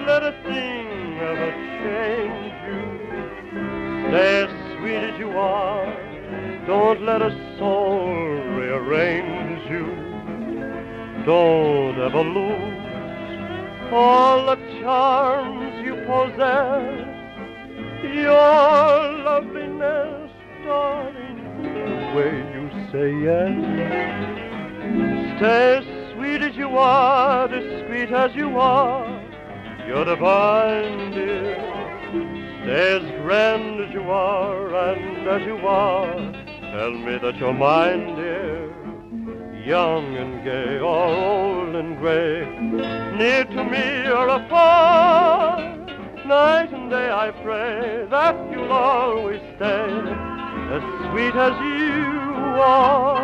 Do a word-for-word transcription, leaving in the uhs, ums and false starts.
let a thing ever change you. Stay as sweet as you are. Don't let a soul rearrange you. Don't ever lose all the charms you possess. Your loveliness, darling, the way you say yes. Stay as sweet as you are, discreet as you are. You're divine, dear. Stay as grand as you are, and as you are. Tell me that you're mine, dear. Young and gay, or old and gray. Near to me or afar. Night and day I pray that you'll always stay as sweet as you are.